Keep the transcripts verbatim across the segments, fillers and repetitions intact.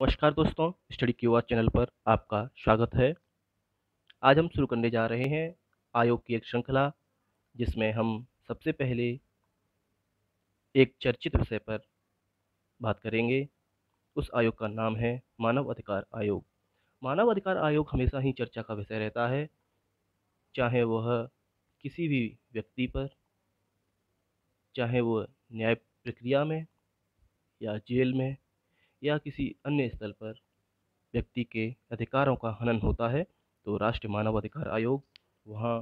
नमस्कार दोस्तों, study QR channel पर आपका स्वागत है। आज हम शुरू करने जा रहे हैं आयोग की एक श्रृंखला, जिसमें हम सबसे पहले एक चर्चित विषय पर बात करेंगे। उस आयोग का नाम है मानव अधिकार आयोग। मानव अधिकार आयोग हमेशा ही चर्चा का विषय रहता है, चाहे वह किसी भी व्यक्ति पर, चाहे वह न्याय प्रक्रिया में या जेल में या किसी अन्य स्थल पर व्यक्ति के अधिकारों का हनन होता है, तो राष्ट्रीय मानव अधिकार आयोग वहाँ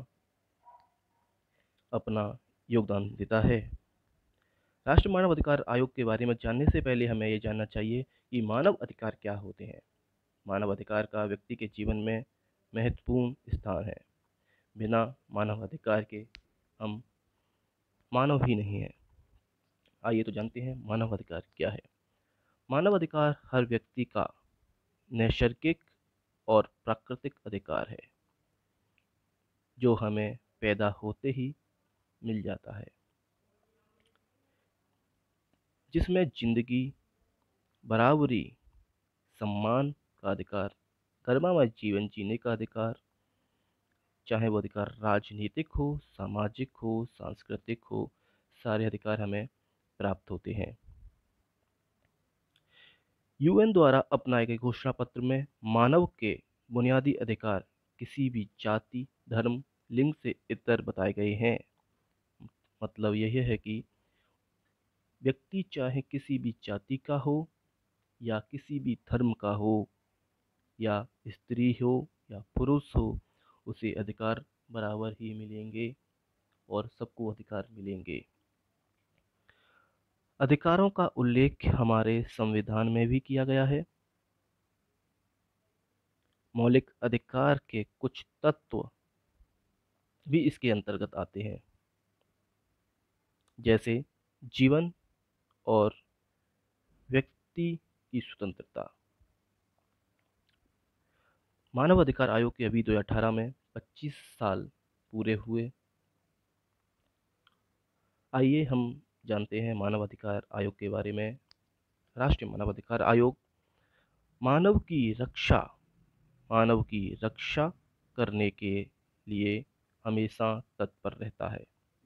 अपना योगदान देता है। राष्ट्रीय मानव अधिकार आयोग के बारे में जानने से पहले हमें ये जानना चाहिए कि मानव अधिकार क्या होते हैं। मानव अधिकार का व्यक्ति के जीवन में महत्वपूर्ण स्थान है। बिना मानव अधिकार के हम मानव ही नहीं हैं। आइए तो जानते हैं मानव अधिकार क्या है। मानव अधिकार हर व्यक्ति का नैसर्गिक और प्राकृतिक अधिकार है, जो हमें पैदा होते ही मिल जाता है, जिसमें जिंदगी, बराबरी, सम्मान का अधिकार, गरिमामय जीवन जीने का अधिकार, चाहे वो अधिकार राजनीतिक हो, सामाजिक हो, सांस्कृतिक हो, सारे अधिकार हमें प्राप्त होते हैं। यूएन द्वारा अपनाए गए घोषणा पत्र में मानव के बुनियादी अधिकार किसी भी जाति, धर्म, लिंग से इतर बताए गए हैं। मतलब यह है कि व्यक्ति चाहे किसी भी जाति का हो या किसी भी धर्म का हो, या स्त्री हो या पुरुष हो, उसे अधिकार बराबर ही मिलेंगे और सबको अधिकार मिलेंगे। अधिकारों का उल्लेख हमारे संविधान में भी किया गया है। मौलिक अधिकार के कुछ तत्व भी इसके अंतर्गत आते हैं, जैसे जीवन और व्यक्ति की स्वतंत्रता। मानव अधिकार आयोग के अभी दो हज़ार अठारह में पच्चीस साल पूरे हुए। आइए हम जानते हैं मानव अधिकार आयोग के बारे में। राष्ट्रीय मानव अधिकार आयोग मानव की रक्षा मानव की रक्षा करने के लिए हमेशा तत्पर रहता है,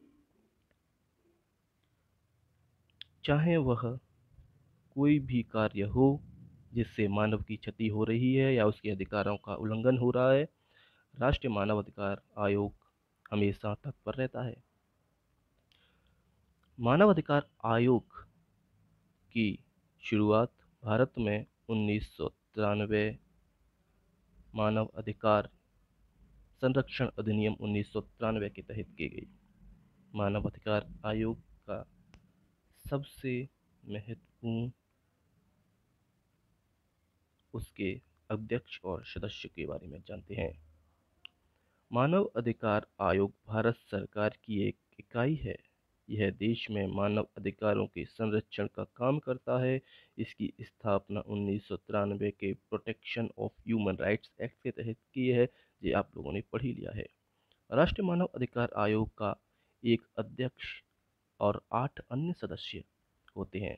चाहे वह कोई भी कार्य हो जिससे मानव की क्षति हो रही है या उसके अधिकारों का उल्लंघन हो रहा है। राष्ट्रीय मानव अधिकार आयोग हमेशा तत्पर रहता है। मानव अधिकार आयोग की शुरुआत भारत में उन्नीस सौ तिरानवे मानव अधिकार संरक्षण अधिनियम उन्नीस सौ तिरानवे के तहत की गई। मानव अधिकार आयोग का सबसे महत्वपूर्ण उसके अध्यक्ष और सदस्य के बारे में जानते हैं। मानव अधिकार आयोग भारत सरकार की एक इकाई है। यह देश में मानव अधिकारों के संरक्षण का काम करता है। इसकी स्थापना उन्नीस सौ तिरानवे के protection of human rights act के तहत की है। ये आप लोगों ने पढ़ ही लिया है। राष्ट्रीय मानव अधिकार आयोग का एक अध्यक्ष और आठ अन्य सदस्य होते हैं।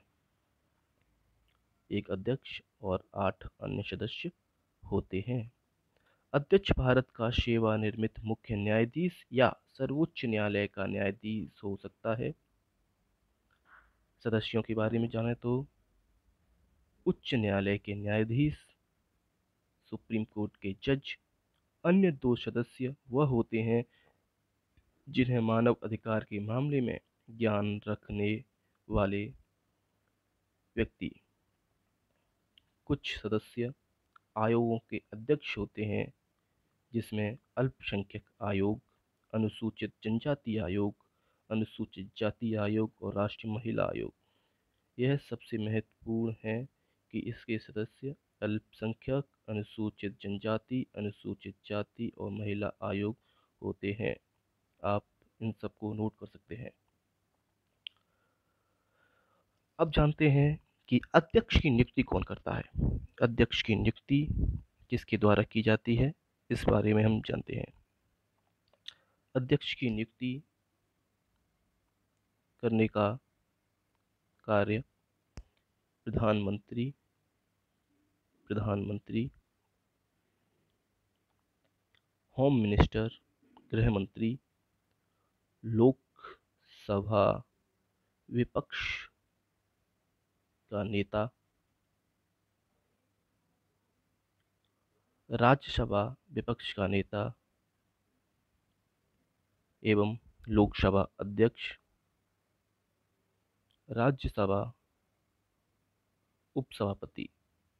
एक अध्यक्ष और आठ अन्य सदस्य होते हैं। अध्यक्ष भारत का सेवानिवृत्त मुख्य न्यायाधीश या सर्वोच्च न्यायालय का न्यायाधीश हो सकता है। सदस्यों के बारे में जानें तो उच्च न्यायालय के न्यायाधीश, सुप्रीम कोर्ट के जज। अन्य दो सदस्य वह होते हैं जिन्हें मानव अधिकार के मामले में ज्ञान रखने वाले व्यक्ति। कुछ सदस्य आयोगों के अध्यक्ष होते हैं, जिसमें अल्पसंख्यक आयोग, अनुसूचित जनजाति आयोग, अनुसूचित जाति आयोग और राष्ट्रीय महिला आयोग। यह सबसे महत्वपूर्ण है कि इसके सदस्य अल्पसंख्यक, अनुसूचित जनजाति, अनुसूचित जाति और महिला आयोग होते हैं। आप इन सबको नोट कर सकते हैं। अब जानते हैं कि अध्यक्ष की नियुक्ति कौन करता है। अध्यक्ष की नियुक्ति किसके द्वारा की जाती है, इस बारे में हम जानते हैं। अध्यक्ष की नियुक्ति करने का कार्य प्रधानमंत्री प्रधानमंत्री, होम मिनिस्टर, गृह मंत्री, लोकसभा विपक्ष का नेता, राज्यसभा विपक्ष का नेता एवं लोकसभा अध्यक्ष, राज्यसभा उपसभापति,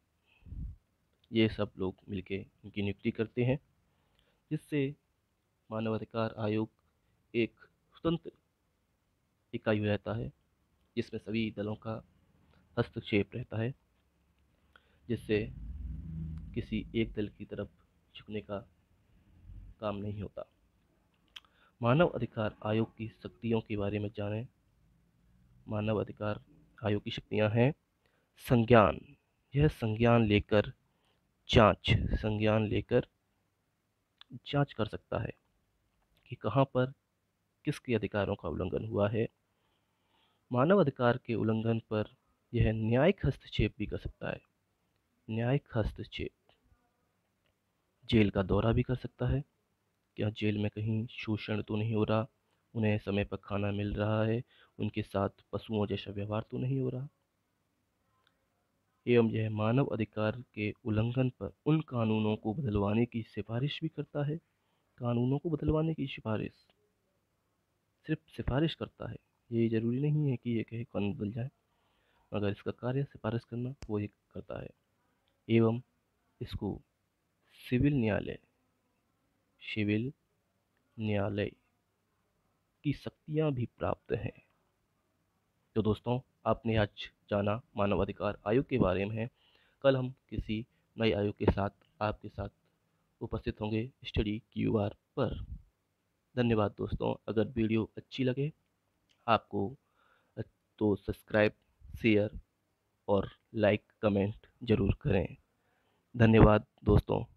ये सब लोग मिलके इनकी नियुक्ति करते हैं, जिससे मानवाधिकार आयोग एक स्वतंत्र इकाई रहता है, जिसमें सभी दलों का हस्तक्षेप रहता है, जिससे किसी एक दल की तरफ झुकने का काम नहीं होता। मानव अधिकार आयोग की शक्तियों के बारे में जानें। मानव अधिकार आयोग की शक्तियां हैं संज्ञान। यह संज्ञान लेकर जांच संज्ञान लेकर जांच कर सकता है कि कहां पर किसके अधिकारों का उल्लंघन हुआ है। मानव अधिकार के उल्लंघन पर यह न्यायिक हस्तक्षेप भी कर सकता है। न्यायिक हस्तक्षेप, जेल का दौरा भी कर सकता है। क्या जेल में कहीं शोषण तो नहीं हो रहा, उन्हें समय पर खाना मिल रहा है, उनके साथ पशुओं जैसा व्यवहार तो नहीं हो रहा। एवं यह मानव अधिकार के उल्लंघन पर उन कानूनों को बदलवाने की सिफारिश भी करता है। कानूनों को बदलवाने की सिफारिश, सिर्फ सिफारिश करता है, ये ज़रूरी नहीं है कि ये कहे कानून बदल जाए, मगर इसका कार्य सिफारिश करना वो ही करता है। एवं इसको सिविल न्यायालय सिविल न्यायालय की शक्तियाँ भी प्राप्त हैं। तो दोस्तों, आपने आज जाना मानवाधिकार आयोग के बारे में। कल हम किसी नए आयोग के साथ आपके साथ उपस्थित होंगे स्टडी क्यू आर पर। धन्यवाद दोस्तों। अगर वीडियो अच्छी लगे आपको तो सब्सक्राइब, शेयर और लाइक कमेंट ज़रूर करें। धन्यवाद दोस्तों।